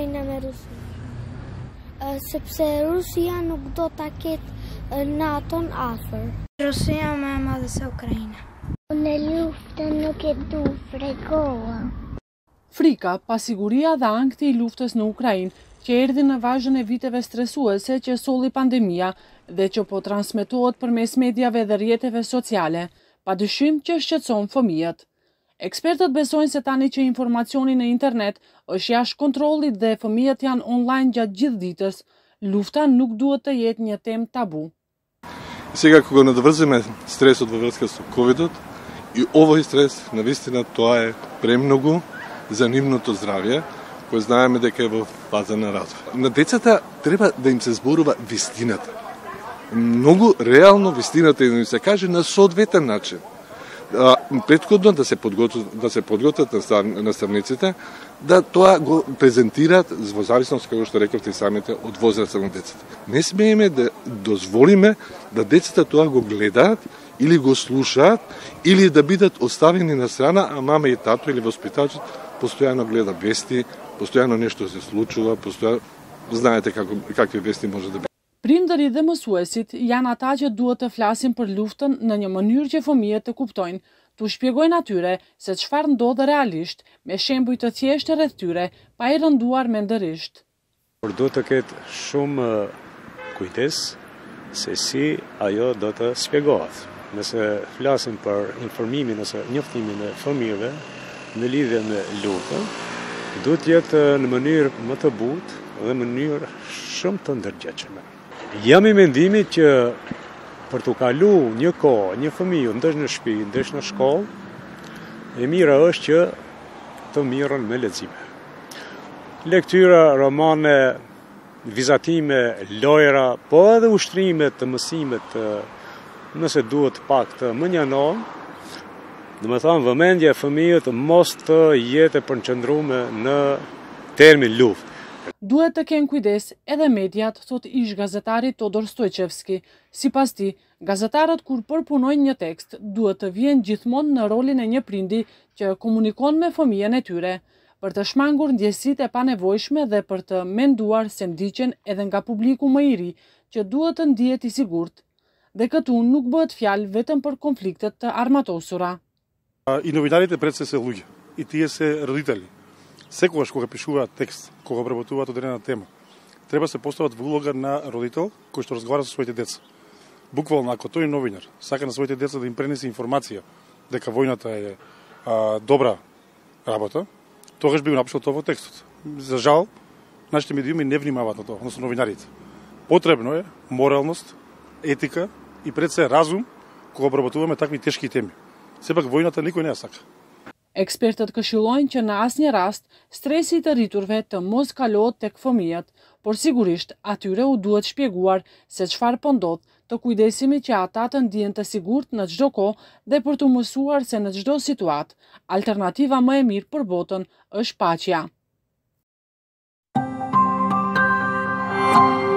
Ukraina me Rusi. Sepse Rusia nuk do ta ketë NATO-n afër. Rusia më e madhe se Ukraina. Në luftën nuk e du fregova. Frika, pasiguria dhe ankthi i luftës në Ukrainë, që erdhi në vazhdon e viteve stresuese që solli pandemia dhe që po transmetohet përmes medjave dhe rrjeteve sociale, padyshim që shqetëson fëmijët. Ekspertët besojnë se tani që informacioni në internet është jashtë kontrollit dhe fëmijët janë online gjatë gjithë ditës, lufta nuk duhet të jetë një temë tabu. Сега, кога надврзиме стресот во врска со ковидот, и овој стрес, навистина, тоа е премногу за нивното здравје, кој знаеме дека е во фаза на развој. На децата треба да им се зборува вистината. Многу реално вистината и да им се каже на соодветен начин. Претходно да се подготват наставниците, да тоа го презентираат во зависност, како што рековте и самите, од возраста на децата. Не смееме да дозволиме да децата тоа го гледаат или го слушаат, или да бидат оставени на страна, а мама и тато или воспитачот постојано гледа вести, постојано нешто се случува, постојано знаете какви вести може да бидат. Prindërit dhe mësuesit janë ata që duhet të flasin për luftën në një mënyrë që fëmijët të kuptojnë, t'u shpjegojnë atyre se çfarë ndodh realisht me shembuj të thjeshtë rreth tyre, pa i rënduar mendërisht. Por duhet të ketë shumë kujdes se si ajo do të shpjegohet. Nëse flasim për informimin ose njoftimin e fëmijëve në lidhje me luftën, duhet të jetë në mënyrë më të butë dhe në mënyrë shumë të ndërgjegjshme. Jam i mendimit që për të kalu një kohë, një fëmijë ndesh në shtëpi, ndesh në shkollë, e mira është që të mirën me lexime. Lektyra, romane, vizatime, lojra, po edhe ushtrimet të mësimit, nëse duhet pak të mënjanon, dhe me thamë vëmendja e fëmijët mos të jetë e përqendruar në termin luftë. Duhet të kenë kujdes edhe mediat, thot ish gazetari Todor Stojqevski. Sipas tij, gazetarët kur përpunojnë një tekst, duhet të vijnë gjithmonë në rolin e një prindi që komunikon me fëmijën e tyre, për të shmangur ndjesitë e panevojshme dhe për të menduar se ndiqen edhe nga publiku më i ri, që duhet të ndihet i sigurt. Dhe këtu nuk bëhet fjalë vetëm për konfliktet të armatosura. И новинарите пред се луѓе, и тие се родители. Секогаш кога пишуваат текст, кога обработуваат одредена тема, треба се постават во улога на родител кој што разговара со своите деца. Буквално, ако тој новинар сака на своите деца да им пренесе информација дека војната е добра работа, тогаш би го напишал тоа во текстот. За жал, нашите медиуми не внимаваат на тоа, односно новинарите. Потребно е моралност, етика и пред се разум кога обработуваме такви тешки теми. Сепак војната никој не ја сака. Ekspertët këshillojnë që në asnjë rast stresi i të rriturve të mos kalohet tek fëmijët, por sigurisht atyre u duhet shpjeguar se çfarë po ndodh, të kujdesimi që ata të ndihen të sigurt në çdo kohë dhe për të mësuar se në çdo situatë, alternativa më e mirë për botën është paqja.